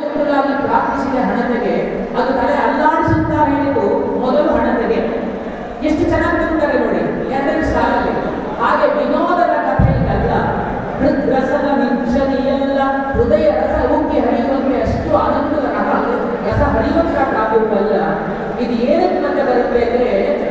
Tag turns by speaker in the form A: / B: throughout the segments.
A: ಎಂಬುದಾಗಿ ಪ್ರಾರ್ಥಿಸಿದ ಹಣತೆಗೆ ಅದು ತಲೆ ಅಲ್ಲಾಡಿಸುತ್ತಾ ಹೇಳಿದ್ದು ಮೊದಲು ಹಣತೆಗೆ. ಎಷ್ಟು ಚೆನ್ನಾಗಿ ಬರ್ತಾರೆ ನೋಡಿ ಎರಡನೇ ಸಾಲಲ್ಲಿ. ಹಾಗೆ ವಿನೋದದ ಕಥೆಯಲ್ಲ, ಹೃದ್ರಸದ ವಿಂಶದಿಯಲ್ಲ, ಹೃದಯ ರಸ ಉಕ್ಕಿ ಹರಿಯುವಂತೆ ಅಷ್ಟು ಆನಂದದ ರಸ ಹರಿಯುವಂತ ಕಾವ್ಯವಲ್ಲ. ಇದು ಏನಕ್ಕೆ ಮತ್ತೆ ಬರುತ್ತೆ ಅಂದ್ರೆ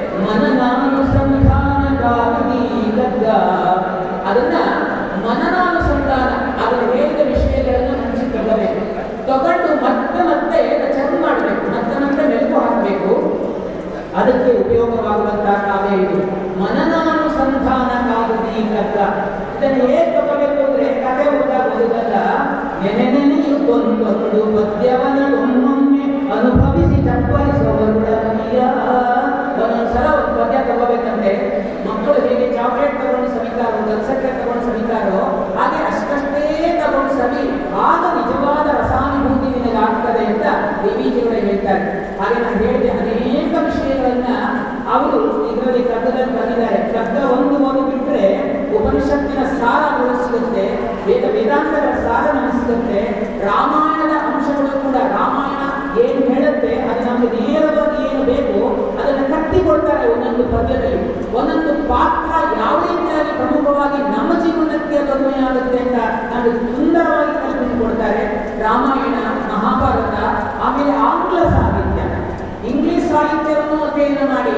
A: ಮನನಾನುಸಂಧಾನಕ್ಕಾಗಿ ಗದ್ದ. ಅದನ್ನ ಮನನಾನುಸಂಧಾನ ಅವರು ಹೇಳಿದ ವಿಷಯಗಳನ್ನು ಹಂಚಿಕೊಳ್ಳಬೇಕು, ತಗೊಂಡು ಮತ್ತೆ ಮತ್ತೆ ಚೆಕ್ ಮಾಡಬೇಕು, ಮತ್ತೆ ಮತ್ತೆ ಮೆಲುಕು ಹಾಕಬೇಕು. ಅದಕ್ಕೆ ಉಪಯೋಗವಾಗುವಂತಹ ಕಾವ್ಯ ಇದು. ಮನನಾನುಸಂಧಾನಕ್ಕಾಗಿ ಗದ್ದ. ಇದನ್ನು ಹೇಗೆ ತಗೋಬೇಕು ಅಂದ್ರೆ ಕಥೆ ಓದೋದಲ್ಲ, ನೆನೆನೆನೆಯುತ್ತೊಂದೊಂದು ಪದ್ಯವನ್ನ ಒಮ್ಮೊಮ್ಮೆ ಅನುಭವಿಸಿ ಚಪ್ಪರಿಸುವವರುಳನೀಯ. ಒಂದೊಂದ್ಸಲ ಒಂದು ಪದ್ಯ ತಗೋಬೇಕಂತೆ. ಮಕ್ಕಳು ಹೇಗೆ ಚಾಕ್ಲೇಟ್ ತಗೊಂಡು ಸವಿತಾರೋ, ಗಲ್ಸಕ್ಕೆ ತಗೊಂಡು ಸವಿತಾರೋ, ಹಾಗೆ ಅಷ್ಟೇ ತಗೊಂಡು ಸವಿ, ಆಗ ನಿಜವಾದ ರಸಾನುಭೂತಿ ನಿನಗೆ ಆಗ್ತದೆ ಅಂತ ದೇವಿಜಿಯವರೇ ಹೇಳ್ತಾರೆ. ಹಾಗೆ ನಾನು ಹೇಳಿದೆ ಅನೇಕ ವಿಷಯಗಳನ್ನ ಅವರು ಇದರಲ್ಲಿ ಕಗ್ಗದಲ್ಲಿ ಬಂದಿದ್ದಾರೆ. ಕಗ್ಗ ಒಂದು ಬಿಟ್ಟರೆ ಉಪನಿಷತ್ತಿನ ಸಾರ ಸಿಗುತ್ತೆ, ವೇದಾಂತಗಳ ಸಾರ ನಮಗೆ ಸಿಗುತ್ತೆ. ರಾಮಾಯಣದ ಅಂಶಗಳು ಕೂಡ, ರಾಮಾಯಣ ಏನು ಹೇಳುತ್ತೆ ಅದು ನಮಗೆ ನೇರವಾಗಿ ಏನು ಬೇಕು ಅದನ್ನು ಕಟ್ಟಿಕೊಡ್ತಾರೆ. ಒಂದೊಂದು ಪದ್ಯದಲ್ಲಿ ಒಂದೊಂದು ಪಾತ್ರ ಯಾವ ರೀತಿಯಾಗಿ ಪ್ರಮುಖವಾಗಿ ನಮ್ಮ ಜೀವನಕ್ಕೆ ತೊಂದರೆ ಆಗುತ್ತೆ ಅಂತ ನಮಗೆ ಸುಂದರವಾಗಿ ಕಲ್ಪಿಸಿಕೊಡ್ತಾರೆ. ರಾಮಾಯಣ, ಮಹಾಭಾರತ, ಆಮೇಲೆ ಆಂಗ್ಲ ಸಾಹಿತ್ಯ, ಇಂಗ್ಲಿಷ್ ಸಾಹಿತ್ಯವನ್ನು ಅಧ್ಯಯನ ಮಾಡಿ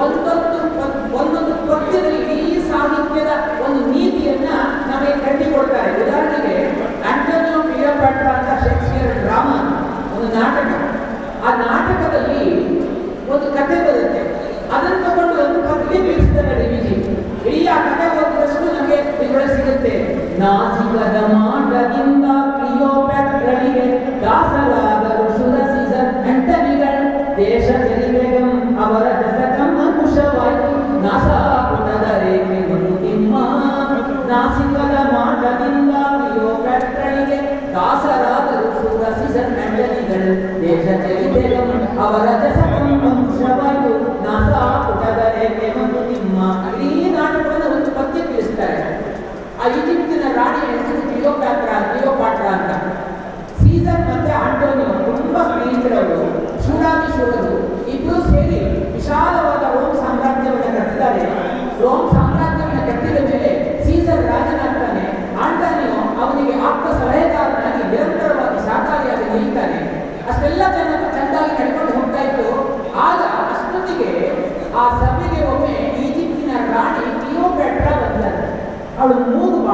A: ಒಂದೊಂದು ಪದ್ಯದಲ್ಲಿ ಈ ಸಾಹಿತ್ಯದ ಒಂದು ನೀತಿಯನ್ನ ನಮಗೆ ಕಟ್ಟಿಕೊಡ್ತಾರೆ. ಉದಾಹರಣೆಗೆ ಆಂಟೋನಿಯೋ ಕ್ಲಿಯೋಪಾಟ್ರ ಅಂತ ಶೇಕ್ಸ್ಪಿಯರ್ ಡ್ರಾಮಾ ಒಂದು ನಾಟಕ. ಆ ನಾಟಕದಲ್ಲಿ ಒಂದು ಕಥೆ ಬರುತ್ತೆ, ಅದನ್ನು ತಗೊಂಡು ಒಂದು ಕಥೆಗೆ ಬೀಳಿಸ್ತಾರೆ ಡಿವಿಜಿ. ಇಡೀ ಆ ಕಥೆ ಓದಿದಷ್ಟು ನಮಗೆ ಇದರೊಳಗೆ ಸಿಗುತ್ತೆ. ನಾಸಿಕದ ಮಾಟದಿಂದ ಕ್ಲಿಯೋಪಾಟ್ರಳಿಗೆ ದಾಸರಾದರು ಶುರಸಿಸರ್ ಆಂಟನಿಗಳು, ದೇಶ ಚರಿತೆಗಂ ಅವರ ದಶಕಂ ಅಂಕುಶವಾಯಿತು, ನಾಸಾಪುಟದ ರೇಖೆ ಒಂದು ತಿಮ್ಮ. ನಾಸಿಕದ ಮಾಟದಿಂದ ಕ್ಲಿಯೋಪಾಟ್ರಳಿಗೆ ದಾಸರಾದರು ಶುರಸಿಸರ್ ಆಂಟನಿಗಳು, ದೇಶ ಚರಿತೆಗಂ ಅವರ ದಶಕಂ ಅಂಕುಶವಾಯಿತು, ನಾಸಾಪುಟದ ರೇಖೆ ಒಂದು ತಿಮ್ಮ. ಇಡೀ ನಾಟಕವನ್ನು ಒಂದು ಪದ್ಯ ತಿಳಿಸ್ತಾರೆ. ಆ ಈಜಿಪ್ಟಿನ ರಾಣಿಯ ಹೆಸರು ಕ್ಲಿಯೋಪಾಟ್ರ ಅಂತ. ಸೀಸರ್ ಮತ್ತೆ ಆಂಟೋನಿಯೋ ತುಂಬಾ ಸ್ನೇಹಿತರವರು, ಶೂರಾದಿಶೂರರು. ಇಬ್ಬರು ಸೇರಿ ವಿಶಾಲವಾದ ರೋಮ್ ಸಾಮ್ರಾಜ್ಯವನ್ನು ಕಟ್ಟಿದ್ದಾರೆ. ರೋಮ್ ಸಾಮ್ರಾಜ್ಯವನ್ನು ಕಟ್ಟಿದ ಮೇಲೆ ಸೀಸರ್ ರಾಜನಾಗ್ತಾನೆ. ಆಂಟೋನಿಯೋ ಅವನಿಗೆ ಆಪ್ತ ಸಲಹೆಗಾರನಾಗಿ ನಿರಂತರವಾಗಿ ಶಾಖಾರಿಯಾಗಿ ನಿಲ್ತಾನೆ. ಅಷ್ಟೆಲ್ಲ ಚೆನ್ನಾಗಿ ನಡ್ಕೊಂಡು ಹೋಗ್ತಾ ಇತ್ತು. ಆಗ ಅಷ್ಟೊತ್ತಿಗೆ ಆ ಸಭೆಗೆ ಒಮ್ಮೆ ಈಜಿಪ್ಟಿನ ರಾಣಿ ಕ್ಲಿಯೋಪಾಟ್ರ ಬಂದಾರೆ. ಅವಳು ಮೂಗು ಬಹಳ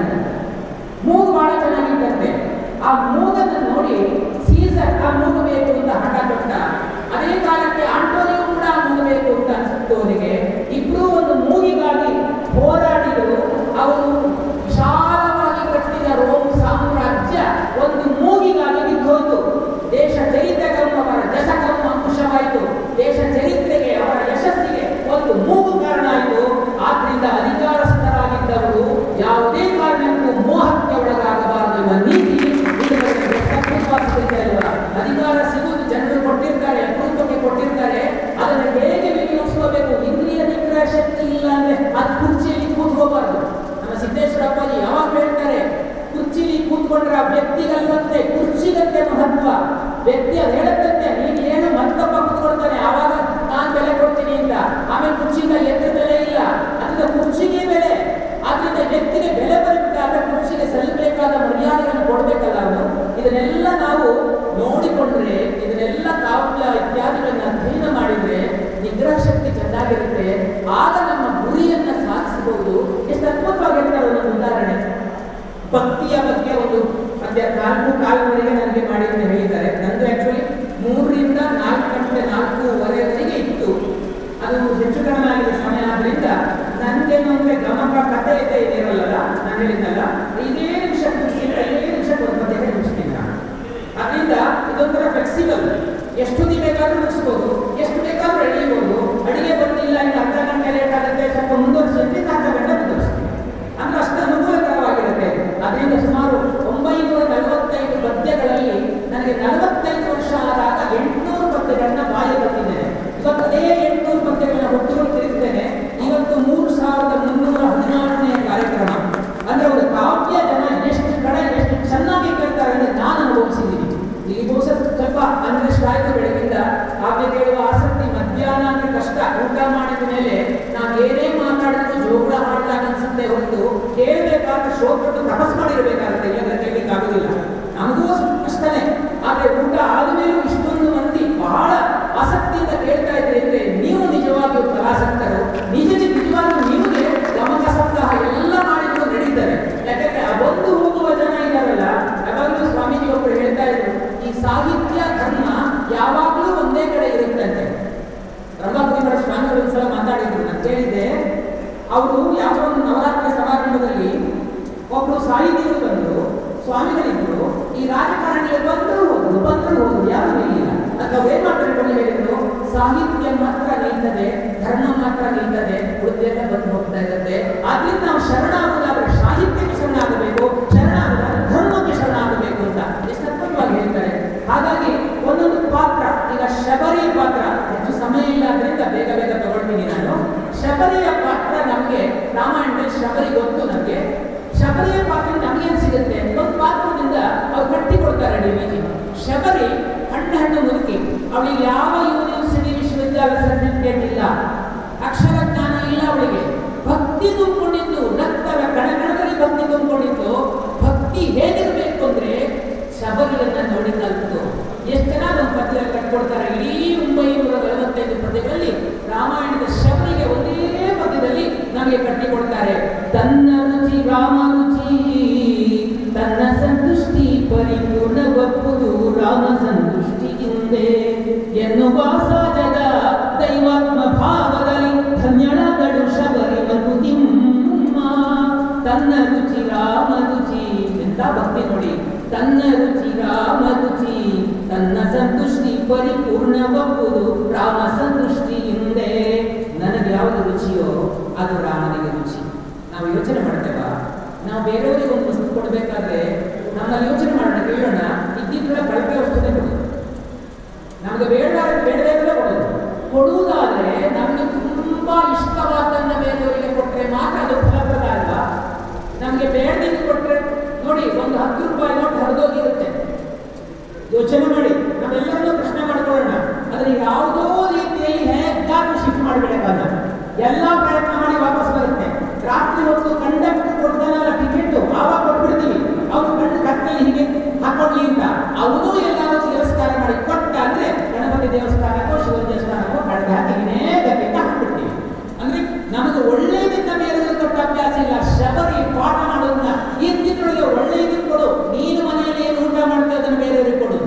A: ಚೆನ್ನಾಗಿದ್ದಂತೆ. ಆ ಮೂಗನ್ನು ನೋಡಿ ಸೀಸರ್ ಆ ಮೂಗು ಬೇಕು ಅಂತ ಹಠ ಕೊಟ್ಟ. ಅದೇ ಕಾಲಕ್ಕೆ ಆಂಟೋನಿಯೋ ಕೂಡ ಆ ಮೂಗು ಬೇಕು ಅಂತ ಅನಿಸುತ್ತೆ ಅವನಿಗೆ. ಇಬ್ಬರು ಒಂದು ಮೂಗಿಗಾಗಿ ಹೋರಾಡಿದರು. ಅವರು ವಿಶಾಲವಾಗಿ ಕಟ್ಟಿದ ರೋಮ್ ಸಾಮ್ರಾಜ್ಯ ಒಂದು ಮೂಗಿಗಾಗಿ ಬಿದ್ದೋದು. ದೇಶ ಚರಿತ್ರೆಗಂ ಅವರ ದಶಕಂ ಅಂಕುಶವಾಯಿತು. ದೇಶ ಚರಿತ್ರೆಗೆ ಅವರ ಯಶಸ್ಸಿಗೆ ಒಂದು ಮೂಗು ಕಾರಣ ಆಯಿತು. ಆದ್ರಿಂದ ಅಧಿಕಾರಸ್ಥರಾಗಿದ್ದವರು ಯಾವುದೇ ಕಾರಣಕ್ಕೂ ಮೋಹಕ್ಕೆ ಒಳಗಾಗಬಾರದು ಎಂಬ ನೀತಿ ಅಧಿಕಾರ ಸಿಗುವುದು ಜನರು ಕೊಟ್ಟಿರ್ತಾರೆ, ಅಪರೂಪಕ್ಕೆ ಕೊಟ್ಟಿರ್ತಾರೆ. ಅದನ್ನು ಹೇಗೆ ವಿನಿಯೋಗಿಸಬೇಕು? ಇಂದ್ರಿಯ ನಿಗ್ರಹ ಶಕ್ತಿ ಇಲ್ಲ ಅಂದ್ರೆ ಅದು ಕುರ್ಚಿಯಲ್ಲಿ ಕೂತ್ಕೋಬಾರ್ದು. ನಮ್ಮ ಸಿದ್ದೇಶ್ವರಪ್ಪಾಜಿ ಯಾವಾಗ ಹೇಳ್ತಾರೆ, ಕುರ್ಚಿಲಿ ಕೂತ್ಕೊಂಡ್ರೆ ಆ ವ್ಯಕ್ತಿಗಲ್ಲಂತೆ ಕುರ್ಚಿಗಂತೆ ಮಹತ್ವ. ವ್ಯಕ್ತಿ ಅದು ಹೇಳತ್ತಂತೆ, ನೀನು ಏನು ಮತ್ತೊಬ್ಬ ಕೂತ್ಕೊಳ್ತಾನೆ ಆವಾಗ ನಾನು ಬೆಲೆ ಕೊಡ್ತೀನಿ ಅಂತ. ಆಮೇಲೆ ಕುರ್ಚಿಯಿಂದ ಎತ್ತ ಬೆಲೆ ಇಲ್ಲ, ಅದರಿಂದ ಕುರ್ಚಿಗೆ ಬೆಲೆ. ಆದ್ರಿಂದ ವ್ಯಕ್ತಿಗೆ ಬೆಲೆ ಬರಬೇಕಾದ್ರೆ ಕುರ್ಚಿಗೆ ಸಲ್ಲಬೇಕಾದ ಮರ್ಯಾದೆಯನ್ನು ಕೊಡಬೇಕಲ್ಲ ಅವನು. ಇದನ್ನೆಲ್ಲ ನಾವು ನೋಡಿಕೊಂಡ್ರೆ, ಇದನ್ನೆಲ್ಲ ಕಾವ್ಯ ಇತ್ಯಾದಿಗಳನ್ನು ಅಧ್ಯಯನ ಮಾಡಿದ್ರೆ ನಿಗ್ರಹ ಶಕ್ತಿ ಚೆನ್ನಾಗಿರುತ್ತೆ. ಆಗ ನಮ್ಮ ಗುರಿಯನ್ನ ಸಾಧಿಸಬಹುದು. ಎಷ್ಟು ಅದ್ಭುತವಾಗಿರ್ತಾರೆ. ಒಂದು ಉದಾಹರಣೆ, ಭಕ್ತಿಯ ಬಗ್ಗೆ ಒಂದು ಮಧ್ಯ 4:15 ನನಗೆ ಮಾಡಿ ಅಂತ ಹೇಳಿದ್ದಾರೆ. ನಂದು ಆಕ್ಚುಲಿ 3 ರಿಂದ 4 ಗಂಟೆ 4:15 ಇತ್ತು. ಅದು ಹೆಚ್ಚು ಕಡಿಮೆ ಆಗಿದೆ ಸಮಯ. ಆದ್ರಿಂದ ನನಗೇನು ಅಂದ್ರೆ ಗಮಕ ಕಥೆ ಇರಲ್ಲ. ನಾನು ಹೇಳಿದ್ದಲ್ಲ, ಇದೇ ನಿಮಿಷಕ್ಕೆ ಒಂದು ಪದ್ಯ ಮುಗಿಸ್ತೀನಿ ನಾನು. ಅದರಿಂದ ಇದೊಂಥರ ಫ್ಲೆಕ್ಸಿಬಲ್. ಎಷ್ಟು ದಿನ ಬೇಕಾದ್ರೂ ಮುಗಿಸ್ಬೋದು, ಎಷ್ಟು ಬೇಕಾದ್ರೂ ಎಳೆಯಬಹುದು. ಅಡಿಗೆ ಬಂದಿಲ್ಲ, ಇನ್ನು ಅರ್ಧ ಗಂಟೆ ಲೇಟ್ ಆಗುತ್ತೆ, ಸ್ವಲ್ಪ ಮುಂದುವರಿಸಿದ್ರೆ ಅರ್ಧ ಗಂಟೆ ಮುಂದುವರಿಸ್ತೀನಿ ಅಂದ್ರೆ ಅಷ್ಟು ಅನುಕೂಲಕರವಾಗಿರುತ್ತೆ. ಅದರಿಂದ ಸುಮಾರು 945 ಪದ್ಯಗಳಲ್ಲಿ ನನಗೆ 45 ವರ್ಷ ಆದಾಗ 800 ಪದ್ಯಗಳನ್ನ ಬಾಯಿ ಬಂದಿದ್ದೇನೆ. ಇವತ್ತು ಅದೇ 800 ಪದ್ಯಗಳನ್ನ ಹೊತ್ತುಕೊಂಡು ತಿರುಗ್ತೇನೆ. ಇವತ್ತು 3316ನೇ ಕಾರ್ಯಕ್ರಮ. ಅಂದ್ರೆ ಒಂದು ಕಾವ್ಯ ಜನ ಎಷ್ಟು ಚೆನ್ನಾಗಿ ಕೇಳ್ತಾರೆ ಅಂದ್ರೆ ನಾನು ಅನುಭವಿಸಿದ್ದೀನಿ. ಊಟ ಮಾಡಿದ ಮೇಲೆ ನಾವೇನೇ ಮಾತಾಡಿದ್ರು ಜೋಗುಳ ಹಾಡ್ದಾಗ ಅನ್ಸುತ್ತೆ ಹೊರತು ಕೇಳಬೇಕಾದ್ರೆ ಶ್ರೋತೃಗಳು ತಪಸ್ ಮಾಡಿರ್ಬೇಕಾಗುತ್ತೆ, ಇಲ್ಲದ್ರೆ ಕೇಳಲಿಕ್ಕೆ ಆಗುದಿಲ್ಲ. ನಮಗೂ ಅಷ್ಟೇ. ಆದ್ರೆ ಊಟ ಆದ್ಮೇಲೂ ಇಷ್ಟೊಂದು ಮಂದಿ ಬಹಳ ಆಸಕ್ತಿಯಿಂದ ಕೇಳ್ತಾ ಇದ್ರೆ ಅಂದ್ರೆ ನೀವು ನಿಜವಾಗಿಯೂ ಕಲಾಸಕ್ತರು, ನಿಜವಾಗಿಯೂ ನಿಮಗೆ ಗಮಕ ಸಪ್ತಾಹ ಎಲ್ಲ ಮಾಡಿದ್ರು ನಡೀತಾರೆ. ಯಾಕಂದ್ರೆ ಆ ಒಂದು ಹೋಗುವ ಜನ ಇದ್ದಾರಲ್ಲ, ಯಾವಾಗಲೂ ಸ್ವಾಮೀಜಿ ಒಬ್ಬರು ಹೇಳ್ತಾ ಇದ್ರು, ಈ ಸಾಹಿತ್ಯ ಧರ್ಮ ಯಾವಾಗಲೂ ಒಂದೇ ಕಡೆ ಇರುತ್ತಂತೆ. ಬ್ರಹ್ಮಪುರಿಯವರ ಸ್ವಾಮಿಗಳು ಒಂದ್ಸಲ ಮಾತಾಡಿದ್ರು, ನಾನು ಕೇಳಿದ್ದೆ. ಅವರು ಯಾವುದೋ ಒಂದು ನವರಾತ್ರಿ ಸಮಾರಂಭದಲ್ಲಿ ಒಬ್ರು ಸಾಹಿತಿಗಳು ಬಂದರು, ಸ್ವಾಮಿಗಳಿದ್ರು, ಈ ರಾಜಕಾರಣಿಗಳು ಬಂದರು ಹೋದ್ರು ಯಾರು ನಿಲ್ಲಿಲ್ಲ. ಅಥವಾ ಏನ್ ಮಾಡ್ತಾರೆ ಹೇಳಿದ್ರು, ಸಾಹಿತ್ಯ ಮಾತ್ರ ನಿಲ್ತದೆ, ಧರ್ಮ ಮಾತ್ರ ನಿಲ್ತದೆ, ಉಳಿದೆಲ್ಲ ಬಂದು ಹೋಗ್ತಾ ಇರುತ್ತೆ. ಆದ್ರಿಂದ ನಾವು ಶರಣಾಗುವುದಾದ್ರೆ ಸಾಹಿತ್ಯಕ್ಕೆ ಶರಣಾಗಬೇಕು, ಶರಣಾಗುವುದಾದ್ರೆ ಧರ್ಮಕ್ಕೆ ಶರಣಾಗಬೇಕು ಅಂತ ಎಷ್ಟು ಅದ್ಭುತವಾಗಿ ಹೇಳ್ತಾರೆ. ಹಾಗಾಗಿ ಒಂದೊಂದು ಪಾತ್ರ, ಈಗ ಶಬರಿಯ ಪಾತ್ರ ಹೆಚ್ಚು ಸಮಯ ಇಲ್ಲ ಅದರಿಂದ ಬೇಗ ಬೇಗ ತಗೊಳ್ತೀನಿ ನಾನು. ಶಬರಿಯ ಪಾತ್ರ ನಮಗೆ ರಾಮಾಯಣದಲ್ಲಿ ಶಬರಿ ಗೊತ್ತು ನಮಗೆ. ಶಬರಿಯ ಪಾತ್ರ ನಮಗೇನು ಸಿಗುತ್ತೆ, ಒಂದು ಪಾತ್ರದಿಂದ ಅವ್ರು ಕಟ್ಟಿ ಕೊಡ್ತಾರೆ ಡಿವಿಜಿ. ಶಬರಿ ಹಣ್ಣು ಮುದುಕಿ, ಅವಳಿಗೆ ಯಾವ ಯೂನಿವರ್ಸಿಟಿ ವಿಶ್ವವಿದ್ಯಾಲಯ ಸರ್ಟಿಫಿಕೇಟ್ ಇಲ್ಲ, ಅಕ್ಷರ ಜ್ಞಾನ ಇಲ್ಲ, ಅವಳಿಗೆ ಭಕ್ತಿ ತುಂಬಿಕೊಂಡಿದ್ದು, ರಕ್ತದ ಕಣಕಣದಲ್ಲಿ ಭಕ್ತಿ ತುಂಬಿಕೊಂಡಿದ್ದು. ಭಕ್ತಿ ಹೇಗಿರಬೇಕು ಅಂದ್ರೆ ಶಬರಿಯನ್ನ ನೋಡಿ ಕಲ್ತು. ಎಷ್ಟು ಜನ ಒಂದು ಪದ್ಯದಲ್ಲಿ ಕಟ್ಕೊಡ್ತಾರೆ, ಇಡೀ 945 ಪದ್ಯಗಳಲ್ಲಿ ರಾಮಾಯಣದ ಶಬರಿಗೆ ಒಂದೇ ಪದ್ಯದಲ್ಲಿ ನಮಗೆ ಕಟ್ಟಿಕೊಡ್ತಾರೆ. ತನ್ನ ರುಚಿ ರಾಮ ರುಚಿ, ತನ್ನ ಸಂತುಷ್ಟಿ ಪರಿಪೂರ್ಣಗೊಪ್ಪುದು ರಾಮ ಸಂತುಷ್ಟಿ ಹಿಂದೆ ಎನ್ನುವ ಸಹಜದ ದೈವಾತ್ಮ ಭಾವದಲ್ಲಿ ಧನ್ಯಳದಳು ಶಬರಿ ಮಗುತಿಮ್ಮ. ತನ್ನ ರುಚಿ ರಾಮ ರುಚಿ ಎಂತ ಭಕ್ತಿ ನೋಡಿ. ತನ್ನ ರುಚಿ ರಾಮ ರುಚಿ, ತನ್ನ ಸಂತುಷ್ಟಿ ಪರಿಪೂರ್ಣಗೊಪ್ಪುದು ರಾಮ ಸಂತುಷ್ಟಿ ಹಿಂದೆ. ನನಗೆ ಯಾವುದು ರುಚಿಯೋ ಅದು ರಾಮನಿಗೆ ರುಚಿ. ನಾವು ಯೋಚನೆ ಮಾಡ್ತೇವ, ನಾವು ಬೇರೆಯವರಿಗೆ ಒಂದು ವಸ್ತು ಕೊಡಬೇಕಾದ್ರೆ ನಮ್ಮಲ್ಲಿ ಯೋಚನೆ ಮಾಡೋಣ, ಕೇಳೋಣ, ಇದ್ದಿದ್ರೆ ಕಳಪೆ ವಸ್ತುನೇ ಕೊಡೋದು. ನಮಗೆ ಬೇಡದೇ ಕೊಡೋದು. ಕೊಡುವುದಾದ್ರೆ ನಮಗೆ ತುಂಬಾ ಇಷ್ಟವಾದನ್ನ ಬೇರೆಯವರಿಗೆ ಕೊಟ್ಟರೆ ಮಾತ್ರ ಅದು ಫಲಪ್ರದ ಅಲ್ವಾ. ನಮಗೆ ಬೇಡದಿಂದ ಕೊಟ್ಟರೆ ನೋಡಿ, ಒಂದು 10 ರೂಪಾಯಿ ನೋಟ್ ಹರಿದೋಗಿರುತ್ತೆ. ಯೋಚನೆ ಮಾಡಿ, ನಾವೆಲ್ಲರನ್ನೂ ಪ್ರಶ್ನೆ ಮಾಡ್ಕೊಳ್ಳೋಣ, ಅದನ್ನ ಯಾವುದೋ ರೀತಿಯಲ್ಲಿ ಹೇಗಾದ್ರೂ ಶಿಫ್ಟ್ ಮಾಡಿಬಿಡಕ್ಕಾಗ ಎಲ್ಲ ಪ್ರಯತ್ನ ಮಾಡಿ ವಾಪಸ್ ಬರುತ್ತೆ. ರಾತ್ರಿ ಹೊತ್ತು ಕಂಡಕ್ಟರ್ ಕೊಡ್ತಾನಲ್ಲ ಟಿಕೆಟ್, ಆವಾಗ ಕೊಟ್ಬಿಡ್ತೀವಿ. ಅವ್ರು ಕಣ್ಣು ಕತ್ತಲ್ಲಿ ಹೀಗೆ ಹಾಕೊಳ್ಳಿ ಅಂತ. ಅವನು ಎಲ್ಲರೂ ತಿರಸ್ಕಾರ ಮಾಡಿ ಕೊಟ್ಟ ಅಂದ್ರೆ ಗಣಪತಿ ದೇವಸ್ಥಾನಕ್ಕೋ ಶಿವ ದೇವಸ್ಥಾನಕ್ಕೋ ಕಳೆದ ಹಾಕಿನೇ ಗತಿ ಹಾಕ್ಬಿಡ್ತೀವಿ. ಅಂದ್ರೆ ನಮಗೆ ಒಳ್ಳೇದನ್ನ ಬೇರೆ ಕೊಟ್ಟ ಅಭ್ಯಾಸ ಇಲ್ಲ. ಶಬರಿ ಪಾಠ ಮಾಡೋದನ್ನ ಇದ್ದಿದ್ರೊಳಗೆ ಒಳ್ಳೆಯದನ್ನು ಕೊಡು, ನೀನು ಮನೆಯಲ್ಲಿ ಏನು ಊಟ ಮಾಡ್ತಾ ಅದನ್ನು ಬೇರೆಯವರಿಗೆ ಕೊಡು.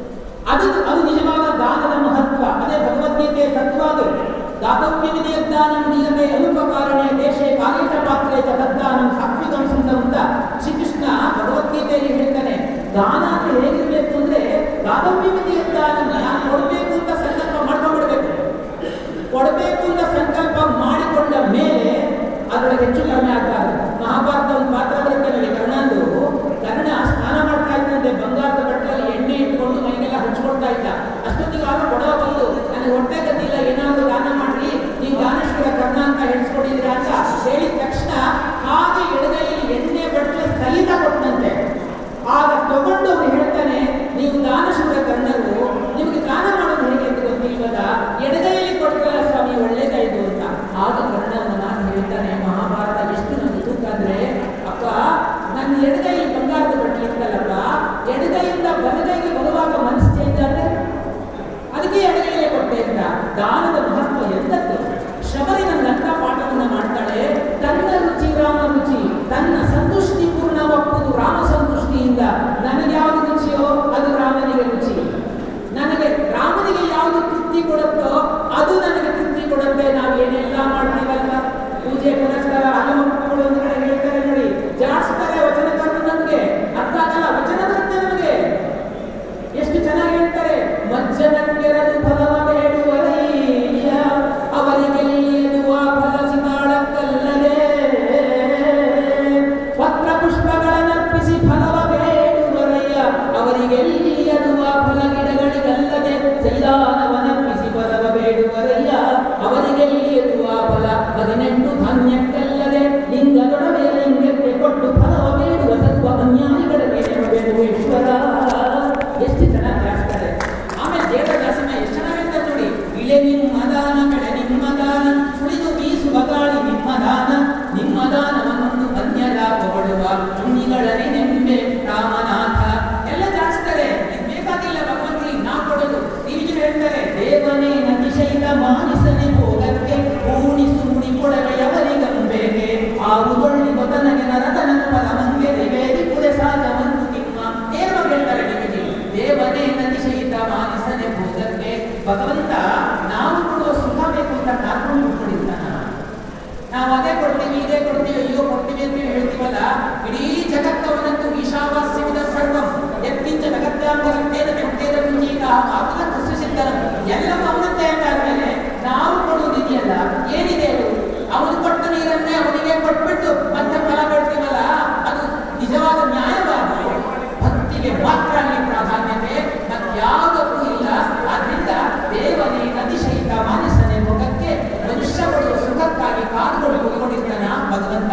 A: ಅದು ನಿಜವಾದ ದಾನದ ಮಹತ್ವ. ಅದೇ ಭಗವದ್ಗೀತೆಯ ತತ್ವ. ಅದು ದಾತವ್ಯವಿದೆ ದಾನಂ ನಿಯಮೆ ಅನುಪಕಾರಣೆ ದೇಶೇ ಕಾಲೇಶ ಪಾತ್ರೆ ತದ್ದಾನಂ ಸಾತ್ವಿಕಂ ಸುಂದರಂ ಅಂತ ಶ್ರೀಕೃಷ್ಣ ಭಗವದ್ಗೀತೆಯಲ್ಲಿ ಹೇಳ್ತಾನೆ. ದಾನ ಅಂದ್ರೆ ಹೇಗಿರ್ಬೇಕು ಅಂದ್ರೆ ದಾತವ್ಯವಿದೆ ದಾನಂ, ನಾನು ಕೊಡಬೇಕು ಅಂತ ಸಂಕಲ್ಪ ಮಾಡ್ಕೊಂಡ್ಬಿಡ್ಬೇಕು. ಕೊಡಬೇಕು ಅಂತ ಸಂಕಲ್ಪ ಮಾಡಿಕೊಂಡ ಮೇಲೆ ಅದರೊಳಗೆ ಹೆಚ್ಚು ಕಡಿಮೆ ಆಗ್ಬಾರ್ದು. ಮಹಾಭಾರತ ಒಂದು ಪಾತ್ರ ಬರುತ್ತೆ ನೋಡಿ, ಕರ್ಣ ಸ್ನಾನ ಮಾಡ್ತಾ ಇದ್ದಂತೆ ಬಂಗಾರದ ಬಟ್ಟಲಲ್ಲಿ ಎಣ್ಣೆ ಇಟ್ಕೊಂಡು ಮೈಗೆಲ್ಲ ಹಂಚ್ಕೊಳ್ತಾ ಇದ್ದ. ಅಷ್ಟೊತ್ತಿಗೆ ಆಗ ಕೊಡವ ಬಂದು, ನನಗೆ ಹೊಟ್ಟೆ ಗತಿಲ್ಲ, ಏನಾದರೂ ದಾನ ಮಾಡ್ರಿ, ನೀವು ದಾನೇಶ್ವರ ಕರ್ಣ ಅಂತ ಹೇಳ್ಸ್ಕೊಂಡಿದ್ದೀರಾ ಅಂತ ಹೇಳಿದ ತಕ್ಷಣ ಹಾಗೆ ಎಡಗೈಯಲ್ಲಿ ಎಣ್ಣೆ ಬಟ್ಟಲ ಸಹಿತ ಕೊಟ್ಟಂತೆ. ಆಗ ತಗೊಂಡು ಅವ್ರು ಹೇಳ್ತಾನೆ, ನೀವು ದಾನೇಶ್ವರ ಕರ್ಣರು, ನಿಮಗೆ ದಾನ ಮಾಡುವ ಹೇಳ್ತಾರೆ, ದೇವನೇ ನತಿಶೈಲ ಮಾನಿಸನೆ ಭೋಗಕ್ಕೆ ಊಣಿಸು ಮುಡಿ ಕೊಡವೆಯವರಿಗಂಬೇಕೆ ಆವುದೊಳ್ಳಿ ಗೊತನಗೆ ನರತನಕ ಫಲಮಂಗೆ ನಿವೇದಿ ಪುಡೆ ಸಾಧ ಮಂದು ನಿಮ್ಮ ಏನು ಹೇಳ್ತಾರೆ ನಿಮಗೆ. ದೇವನೇ ನತಿಶೈಲ ಮಾನಿಸನೆ ಭೋಗಕ್ಕೆ, ಭಗವಂತ ನಾವು ಕೊಡುವ ಸುಖ ಬೇಕು ಅಂತ ಕಾದ್ಕೊಂಡು ಕೊಡಿದ್ದಾನ. ನಾವು ಅದೇ ಕೊಡ್ತೀವಿ ಇದೇ ಕೊಡ್ತೀವಿ ಅಯ್ಯೋ ಕೊಡ್ತೀವಿ ಅಂತ ಹೇಳ್ತೀವಲ್ಲ, ಇಡೀ ಜಗತ್ತವನಂತೂ ಈಶಾವಾಸ್ಯವಿದ ಸರ್ವಂ ಯತ್ಕಿಂಚ ಜಗತ್ತಾಂತರಂತೇನ ವ್ಯಕ್ತೇನ ರುಚೀತ ಆತನ ತಸ್ಯಸಿದ್ಧನ ಎಲ್ಲವೂ ಅವನಂತೆ ಅಂತಾದ್ಮೇಲೆ ನಾವು ಕೊಡುವುದಿದೆಯಲ್ಲ ಏನಿದೆ ಅದು? ಅವನು ಕೊಟ್ಟ ನೀರನ್ನೇ ಅವನಿಗೆ ಕೊಟ್ಬಿಟ್ಟು ಮತ್ತೆ ಫಲ ಕೊಡ್ತೀವಲ್ಲ, ಅದು ನಿಜವಾದ ನ್ಯಾಯವಾದ ಭಕ್ತಿಗೆ ಮಾತ್ರ ಅಲ್ಲಿ ಪ್ರಾಧಾನ್ಯತೆ, ಮತ್ಯಾವುದಕ್ಕೂ ಇಲ್ಲ. ಆದ್ರಿಂದ ದೇವನೇ ಅತಿಶಯಿತ ಮಾನಸನೆ ಭೋಗಕ್ಕೆ ಮನುಷ್ಯ ಪಡೆಯುವ ಸುಖಕ್ಕಾಗಿ ಕಾದುಕೊಂಡು ಹೋಗಿಕೊಂಡಿದ್ದಾನ ಭಗವಂತ.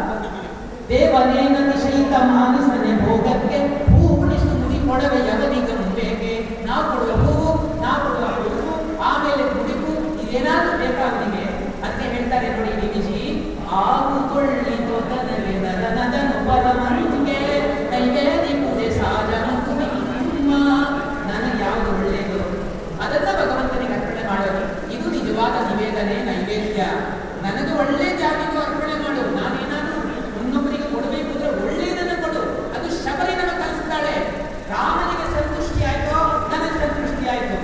A: ದೇವನೇ ಅತಿಶಯಿತ ಮಾನಸನೆ ಭೋಗಕ್ಕೆ ಹೂವುಣಿಸು ಮುಡಿ ಕೊಡವೆ ಯವನಿಗಂಬೇಕೆ. ನಾವು ಕೊಡುವ ಹೂವು, ನಾವು ಕೊಡುವ ಹೂವು, ಆಮೇಲೆ ಮುಡಿಪು, ಇದೇನಾದ್ರೂ ಬೇಕಾವನಿಗೆ ಅಂತ ಹೇಳ್ತಾರೆ ನೋಡಿ ಡಿವಿಜಿ. ಆಗುಕೊಳ್ಳಿ ತೊದನಗೆ ನದನದನು ಪರಮನಿಗೆ ನೈವೇದಿ ಪೂಜೆ ಸಾಜನು ನಿಮ್ಮ. ನನಗೆ ಯಾವುದು ಒಳ್ಳೆಯದು ಅದನ್ನ ಭಗವಂತನಿಗೆ ಅರ್ಪಣೆ ಮಾಡೋದು, ಇದು ನಿಜವಾದ ನಿವೇದನೆ ನೈವೇದ್ಯ. ನನಗೆ ಒಳ್ಳೆ ಜಾತಿಗೂ ಅರ್ಪಣೆ ಮಾಡು, ನಾನೇನಾದ್ರೂ ಇನ್ನೊಬ್ಬರಿಗೆ ಕೊಡಬೇಕು ಅಂದ್ರೆ ಒಳ್ಳೆಯದನ್ನು ಕೊಡು. ಅದು ಶಬರಿ ನಮಗೆ ಕಲಿಸ್ತಾಳೆ. ರಾಮನಿಗೆ ಸಂತುಷ್ಟಿ ಆಯ್ತು, ನನಗೆ ಸಂತುಷ್ಟಿ ಆಯ್ತು.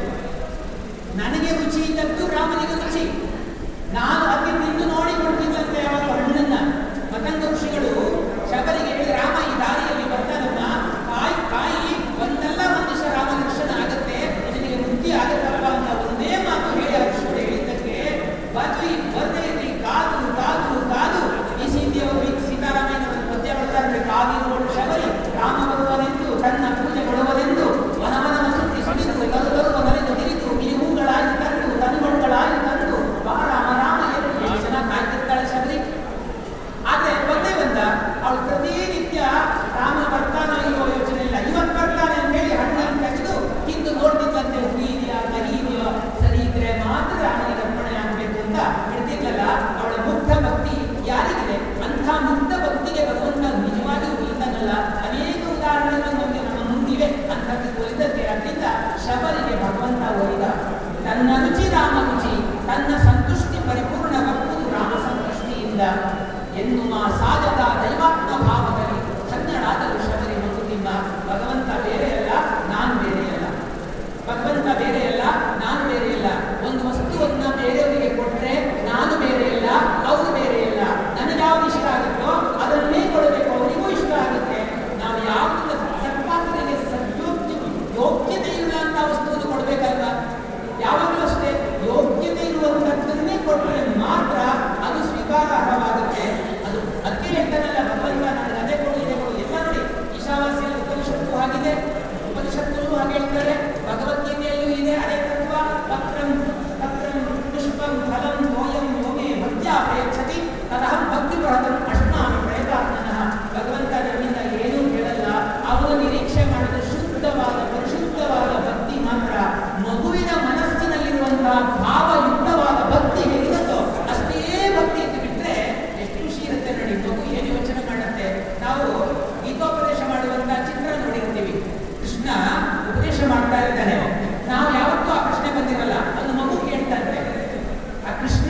A: ನನಗೆ ರುಚಿ ಇದ್ದದ್ದು ರಾಮನಿಗೆ ರುಚಿ. ನಾನು ಅತಿ ತಿಂದು ನೋಡಿ ಕೊಡ್ತಿದ್ದಂತೆ ಅವರ ಹಣ್ಣನ್ನ. ಮತಂಗ ಋಷಿಗಳು ಶಬರಿಗೆ ಹೇಳಿ, ರಾಮ ಈ ದಾರಿಯಲ್ಲಿ ಬರ್ತಾನಮ್ಮ, ಕಾಯಿ ಕಾಯಿ ಒಂದಲ್ಲ ಒಂದು ದಿವಸ ರಾಮ ದರ್ಶನ ಆಗತ್ತೆ, ನಿನಗೆ ಮುಕ್ತಿ ಆಗತ್ತಪ್ಪ ಅಂತ ಒಂದೇ ಮಾತು ಹೇಳಿ ಆ ಋಷಿಗಳು ಹೇಳಿದ್ದಕ್ಕೆ ಬರ್ಲಿ ಬರ್ದೇ ಇರಲಿ ಕಾದು ಕಾದು ಕಾದು ಈ ಸೀತೆಯವರು ಸೀತಾರಾಮಯ್ಯನವರು ಪದ್ಯ ಬರ್ತಾರೆ. ಕಾದಿರುವಳು ಶಬರಿ ರಾಮ ಬರುವನೆಂದು ತನ್ನ ಪೂಜೆ ಕೊಡುವನೆಂದು ವನವನ ಸುತ್ತಿ ಸುಡಿದು ತರುವ ನರೆದು ತಿರಿದು ಈ ಹೂಗಳಾಗಿ ತಂದು ತನುಗಳಾಗಿ ತಂದು ರಾಮ ರಾಮ ಎಂದು ಎಷ್ಟು ಜನ ಕಾಯ್ತಿರ್ತಾಳೆ ಶಬರಿ. ಆದ್ರೆ ಒಂದೇ ಬಂದ ಅವಳು ಪ್ರತಿನಿತ್ಯ ರಾಮ ಬರ್ತಾನ ಇರೋ ಯೋಚನೆ ಇಲ್ಲ, ಇವತ್ತು ಬರ್ತಾನೆ ಅಂತ ಹೇಳಿ ಹಣ್ಣನ್ನು ತೆಗೆದು ಹಿಂದು ನೋಡ್ತಿದ್ದಂತೆ ಹೂ ಇದೆಯಾ ಕಹಿ ಇದೆಯೋ ಸರಿ ಇದ್ರೆ ಮಾತ್ರ ರಾಮನಿಗೆ ಅರ್ಪಣೆ ಆಗಬೇಕು ಅಂತ ಹೇಳ್ತಿರ್ಲಲ್ಲ. ಅವಳ ಮುಗ್ಧ ಭಕ್ತಿ ಯಾರಿಗಿದೆ? ಅಂಥ ಮುಗ್ಧ ಭಕ್ತಿಗೆ ಭಗವಂತ ನಿಜವಾಗಿಯೂ ಇಲ್ಲದಲ್ಲ. ಅನೇಕ ಉದಾಹರಣೆಗಳು ನಮಗೆ ನಮ್ಮ ಮುಂದಿವೆ ಅಂಥದ್ದು ಒಲಿದಕ್ಕೆ. ಅದರಿಂದ ಶಬರಿಗೆ ಭಗವಂತ ಒಲಿದ ತನ್ನ ರುಚಿ ರಾಮ ರುಚಿ, ತನ್ನ ಸಂತುಷ್ಟಿ ಪರಿಪೂರ್ಣವಾಗುವುದು ರಾಮ ಸಂತುಷ್ಟಿಯಿಂದ ಎನ್ನುವ ಸಾಧದ ದೈವಾತ್ಮ ಭಾವದಲ್ಲಿ ಕನ್ನಡಾದರೂ ಶಬರಿ ಮಂಗುತಿಮ್ಮ. ಭಗವಂತ ಬೇರೆಯಲ್ಲ, ನಾನು ಬೇರೆಯಲ್ಲ. ಭಗವಂತ ಬೇರೆಯಲ್ಲ, ನಾನು ಬೇರೆಯಲ್ಲ. ಒಂದು ವಸ್ತುವನ್ನ ಬೇರೆಯವರಿಗೆ ಕೊಟ್ಟರೆ ನಾನು ಬೇರೆಯಲ್ಲ, ಅವರು ಬೇರೆಯಲ್ಲ. ನನಗೆ ಯಾವ್ದು ಇಷ್ಟ ಆಗುತ್ತೋ ಅದನ್ನೇ ಕೊಡಬೇಕು, ಅವರಿಗೂ ಇಷ್ಟ ಆಗುತ್ತೆ. ನಾವು ಯಾವ್ದು ಸತ್ಪಾತ್ರರಿಗೆ ಯೋಗ್ಯತೆ ಇಲ್ಲ ಅಂತ ವಸ್ತುವನ್ನು ಕೊಡಬೇಕಲ್ಲ. ಯಾವಾಗಲೂ ಅಷ್ಟೇ ಯೋಗ್ಯತೆ ಇರುವಂತದ್ದನ್ನೇ ಕೊಟ್ಟರೆ ಮಾತ್ರ ಅದು ಸ್ವೀಕಾರಾರ್ಹವಾಗುತ್ತೆ. ಅದು ಅದಕ್ಕೆ ಹೇಳ್ತಾನಲ್ಲ ಭಗವಂತ, ನನಗೆ ಅದೇ ಕೊಡು ಇದೇ ಕೊಡು ಎಲ್ಲ. ನೋಡಿ ಈಶಾವಾಸ್ಯ ಉಪನಿಷತ್ತು ಆಗಿದೆ, ಉಪನಿಷತ್ತಲ್ಲೂ ಹಾಗೆ ಹೇಳ್ತಾರೆ, ಭಗವದ್ಗೀತೆಯಲ್ಲೂ ಇದೆ ಅದೇ ತತ್ವ. ಪತ್ರಂ ಪತ್ರಂ ಪುಷ್ಪಂ ಫಲಂ ತೋಯಂ ಯೋಮೇ ಭಕ್ತ್ಯಾ ಪ್ರಯಚ್ಛತಿ ತದಹಂ ಭಕ್ತಿ ಪ್ರಹತಂ ಅಶ್ನಾಮಿ ಪ್ರಯತಾತ್ಮನಃ. ಭಗವಂತ ನಮ್ಮಿಂದ ಏನೂ ಕೇಳಲ್ಲ, ಅವನು ನಿರೀಕ್ಷೆ ಮಾಡಿದ ಶುದ್ಧವಾದ ಪರಿಶುದ್ಧವಾದ ಭಕ್ತಿ ಮಾತ್ರ. ಮಗುವಿನ ಮನಸ್ಸಿನಲ್ಲಿರುವಂತಹ ಭಾವಯುಕ್ತವಾದ ಭಕ್ತಿ ಹೇಗಿರುತ್ತೋ ಅಷ್ಟೇ ಭಕ್ತಿ ಅಂತ ಬಿಟ್ಟರೆ ಎಷ್ಟು ಖುಷಿ ಇರುತ್ತೆ ನೋಡಿ. ಮಗು ಏನು ಯೋಚನೆ ಮಾಡುತ್ತೆ. ನಾವು ಗೀತೋಪದೇಶ ಮಾಡುವಂತಹ ಚಿತ್ರ ನೋಡಿರ್ತೀವಿ, ಕೃಷ್ಣ ಉಪದೇಶ ಮಾಡ್ತಾ ಇರ್ತಾನೆ. ನಾವು ಯಾವತ್ತೂ ಆ ಪ್ರಶ್ನೆ ಬಂದಿರಲ್ಲ, ಒಂದು ಮಗು ಕೇಳ್ತಾರೆ. ಆ ಕೃಷ್ಣ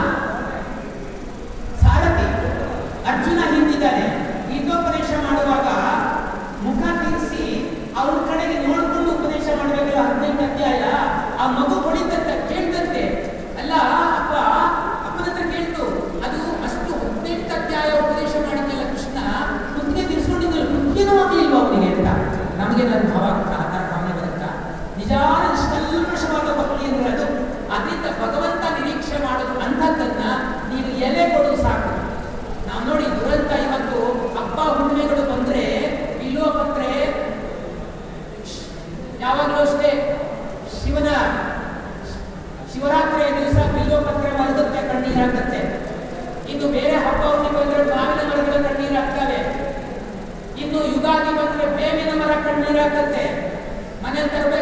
A: ಸಾರಥಿ, ಅರ್ಜುನ ಹಿಂದಿದ್ದಾನೆ. ಗೀತೋಪದೇಶ ಮಾಡುವಾಗ ಮುಖ ತಿರ್ಸಿ ಅವ್ರ ಕಡೆಗೆ ನೋಡ್ಕೊಂಡು ಉಪದೇಶ ಮಾಡಬೇಕಲ್ಲ. 15 ಅಧ್ಯಾಯ ಆ ಮಗು ಹೊಡಿತಂತೆ ಕೇಳ್ತಂತೆ. ಅಲ್ಲ ಅಪ್ಪ, ಅಪ್ಪನ ಹತ್ರ ಕೇಳ್ತು. ಅದು ಅಷ್ಟು 18 ಅಧ್ಯಾಯ ಉಪದೇಶ ಮಾಡಿದ್ದಲ್ಲ ಕೃಷ್ಣ, ಮುದ್ದೆ ತಿರ್ಸ್ಕೊಂಡಿದ್ದಲ್ಲ, ಮುಖ್ಯನೂ ಆಗಲಿಲ್ವ ಅವನಿಗೆ ಅಂತ ನಮಗೆ ನನ್ನ ಭಾವ ಭಾವನೆ ಬರುತ್ತಾ? ನಿಜಾನ ನಿಷ್ಕಲ್ಮಷವಾದ ಭಕ್ತಿ ಅಂದ್ರೆ ಅದು. ಅದರಿಂದ ಭಗವಂತ ನಿರೀಕ್ಷೆ ಮಾಡೋದು ಅಂಥದ್ದನ್ನ ನೀವು ಎಲೆ ಕೊಡು ಸಾಕು. ನಾವು ನೋಡಿ ದುರಂತ ಇವತ್ತು ಹಬ್ಬ ಹುಣ್ಣಿಮೆಗಳು ಬಂದ್ರೆ ಬಿಲ್ವಪತ್ರೆ, ಯಾವಾಗಲೂ ಅಷ್ಟೇ ಶಿವರಾತ್ರಿಯ ದಿವಸ ಬಿಲ್ವಪತ್ರೆ ಮರದಕ್ಕೆ ಕಣ್ಣೀರು ಹಾಕತ್ತೆ. ಇನ್ನು ಬೇರೆ ಹಬ್ಬ ಹುಣ್ಣಿಮೆ ಬಂದ್ರೆ ಮಾವಿನ ಮರಗಳ ಕಣ್ಣೀರು ಹಾಕ್ತವೆ. ಇನ್ನು ಯುಗಾದಿ ಬಂದ್ರೆ ಬೇವಿನ ಮರ ಕಣ್ಣೀರು ಹಾಕತ್ತೆ. ಮನೆ ತರಬೇಕು